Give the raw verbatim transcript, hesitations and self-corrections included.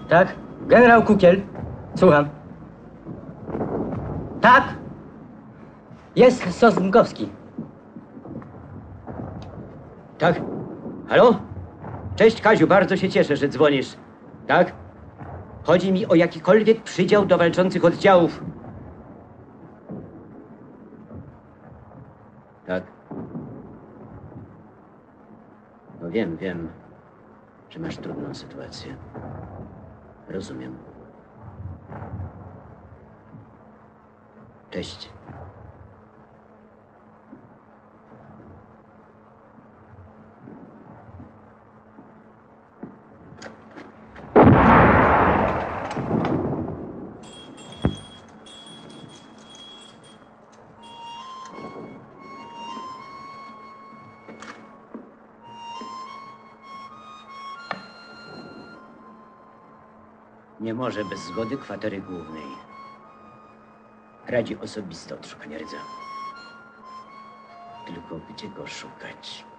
Tak? Generał Kukiel. Słucham. Tak? Jest Sosnkowski. Tak? Halo? Cześć, Kaziu, bardzo się cieszę, że dzwonisz. Tak? Chodzi mi o jakikolwiek przydział do walczących oddziałów. Tak. No wiem, wiem, że masz trudną sytuację. Rozumiem. Cześć. Nie może bez zgody kwatery głównej. Radzi osobiste odszukanie rdza. Tylko gdzie go szukać?